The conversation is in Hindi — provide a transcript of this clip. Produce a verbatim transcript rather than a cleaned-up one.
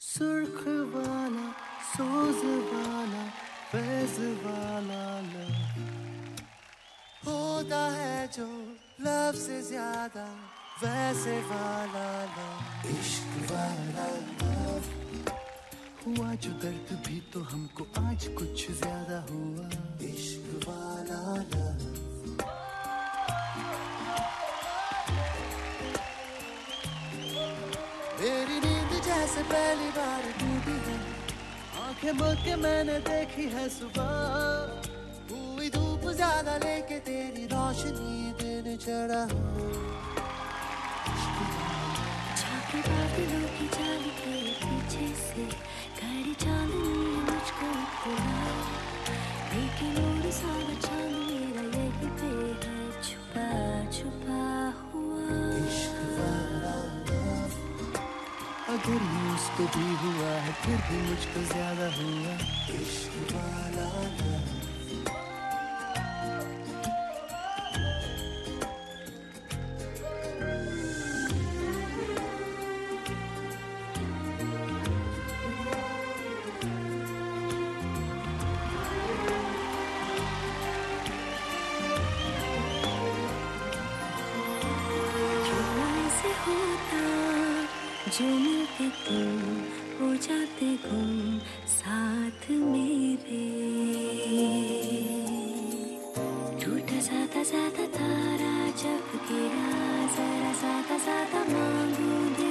सुर्ख वाला, सोज वाला, फैज वाला लव होता है जो लव से ज्यादा वैसे वाला लव, इश्क वाला लव। हुआ जो दर्द भी तो हमको आज कुछ ज्यादा हुआ, इश्क वाला लव। मेरी नींद जैसे पहली बार टूटी है, आंखें बोल के मैंने देखी है सुबह। हुई धूप ज्यादा लेके तेरी रोशनी दिन चढ़ा, झांके बादलों की जाली तेरे पीछे से, खड़ी चांदनी है मुझको बुला, लेकिन और सारा चांद मेरा यही पे है छुपा छुपा हुआ। इश्क वाला लव। अगर ये उसको भी हुआ है फिर भी मुझको ज्यादा हुआ, इश्क वाला लव। जो मिलते तुम हो जाते गुम साथ मेरे, टूटा साता साता तारा जब गिरा, जरा साता साता मांगू दे